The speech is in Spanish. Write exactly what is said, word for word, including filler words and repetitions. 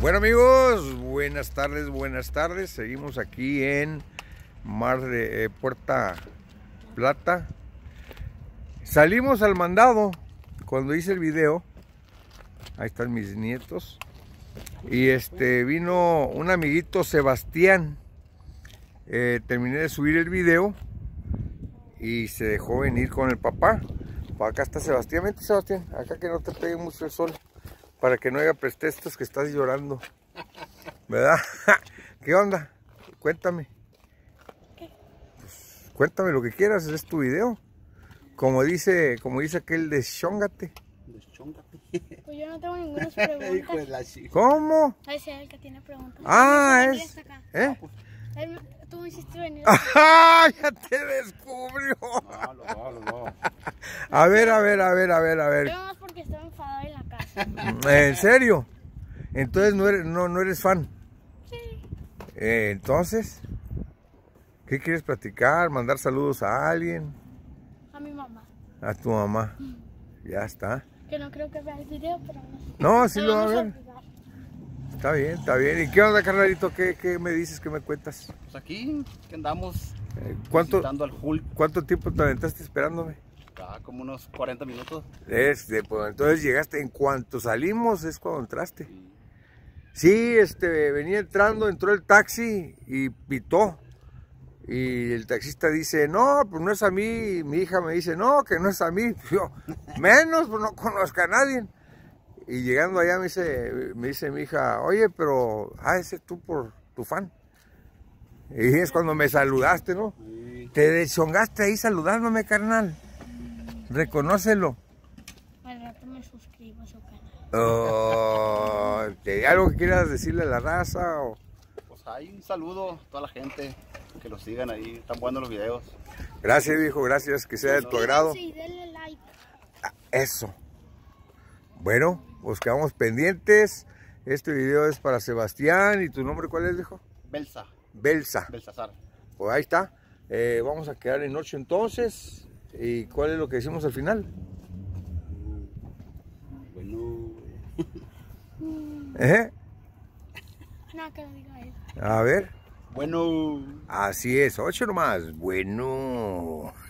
Bueno amigos, buenas tardes, buenas tardes. Seguimos aquí en Mar de eh, Puerto Plata. Salimos al mandado cuando hice el video. Ahí están mis nietos. Y este vino un amiguito, Sebastián. Eh, terminé de subir el video y se dejó venir con el papá. Para acá está Sebastián. Vente, Sebastián, acá que no te pegue mucho el sol, para que no haya pretextos que estás llorando, ¿verdad? ¿Qué onda? Cuéntame. Pues, cuéntame lo que quieras, es tu video. Como dice, como dice aquel, deschóngate. Deschóngate. Pues yo no tengo ninguna pregunta. ¿Cómo? Ahí sí, el que tiene preguntas. Ah, es. ¿Eh? Él, tú me hiciste venir. ¡Ah! Ya te descubrió. No, no, no, no. A ver, a ver, a ver, a ver, a ver. Yo nomás porque estaba enfadado en la casa. ¿En serio? Entonces no eres, no, no eres fan. Sí. Eh, entonces, ¿qué quieres platicar? ¿Mandar saludos a alguien? A mi mamá. A tu mamá. Ya está. Que no creo que vea el video, pero no. No, sí Te lo va a vamos ver. olvidar. Está bien, está bien. ¿Y qué onda, carnalito? ¿Qué, qué me dices? ¿Qué me cuentas? Pues aquí que andamos Eh, ¿Cuánto, visitando al Hulk. ¿Cuánto tiempo te aventaste esperándome? Ah, como unos cuarenta minutos. Este, pues entonces llegaste, en cuanto salimos es cuando entraste. Sí, este, venía entrando, entró el taxi y pitó. Y el taxista dice, no, pues no es a mí. Mi hija me dice, no, que no es a mí. Yo, menos, pues no conozco a nadie. Y llegando allá me dice, me dice mi hija, oye, pero, ah, ese tú por tu fan. Y es cuando me saludaste, ¿no? Sí. Te deschongaste ahí saludándome, carnal. Reconócelo. Al rato me suscribo a su canal. Oh, ¿hay algo que quieras decirle a la raza? O... Pues hay un saludo a toda la gente que los sigan ahí, están buenos los videos. Gracias, viejo, gracias, que sea de tu agrado. Sí, denle like. Ah, eso. Bueno, pues quedamos pendientes. Este video es para Sebastián. ¿Y tu nombre cuál es, viejo? Belsa, Belsa. Belsasar. Pues ahí está. Eh, vamos a quedar en ocho entonces. ¿Y cuál es lo que decimos al final? Bueno. ¿Eh? No, que lo diga él. A ver. Bueno. Así es, ocho nomás. Bueno.